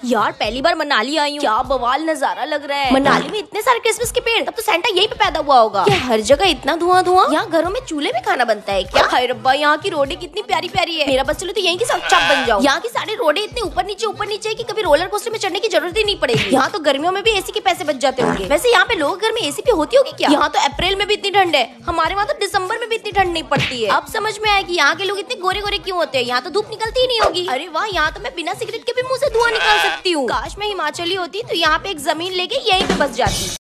यार पहली बार मनाली आई हूँ, क्या बवाल नजारा लग रहा है। मनाली में इतने सारे क्रिसमस के पेड़, तब तो सेंटा यहीं पे पैदा हुआ होगा। क्या हर जगह इतना धुआं धुआं? यहाँ घरों में चूल्हे में खाना बनता है क्या? हाय रब्बा, यहाँ की रोडें कितनी प्यारी प्यारी है। मेरा बस चलो तो यहीं की सब चाप बन जाओ। यहाँ की सारी रोडें इतनी ऊपर नीचे है कि कभी रोलर कोस्टर में चढ़ने की जरूरत ही नहीं पड़ेगी। यहाँ तो गर्मियों में भी एसी के पैसे बच जाते होंगे। वैसे यहाँ पे लोग घर में एसी भी होती होगी क्या? यहाँ तो अप्रैल में भी इतनी ठंड है, हमारे वहाँ तो दिसंबर में भी इतनी ठंड नहीं पड़ती है। अब समझ में आया कि यहाँ के लोग इतने गोरे गोरे क्यों होते हैं। यहाँ तो धूप निकलती ही नहीं होगी। अरे वाह, यहाँ तो मैं बिना सिगरेट के भी मुंह से धुआं निकाल सकती हूँ। काश मैं हिमाचली होती तो यहाँ पे एक जमीन लेके यहीं पे बस जाती।